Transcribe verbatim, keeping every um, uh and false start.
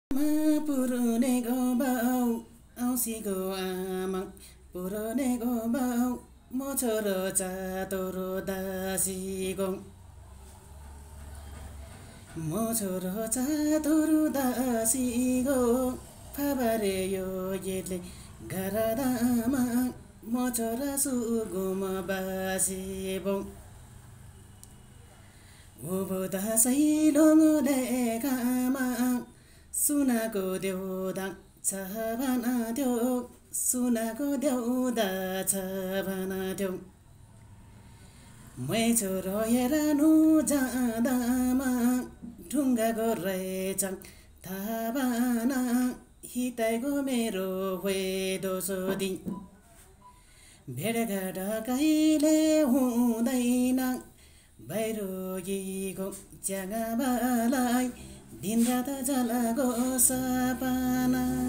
पुरुनेको बाउ औँसीको आमा पुरुनेको बाउ म छोरो चातरो दासीको म छोरो चातरो दासीको फाबारे यो गेटले घरदामा म छोरा सुगुम बासीबो उभो दसैलोङले कामा सुनाको देउदा छ भना त्यो सुनाको देउदा छ भना त्यो मै छोरो हेर्नु जाँदामा ढुङ्गाको रहेछ थाहा भन हितैको मेरो भए दोस्रो दिन भेटघाट कहिले हुँदैन भैरोगीको च्यागाबालाई दिन रात जलाको सपना।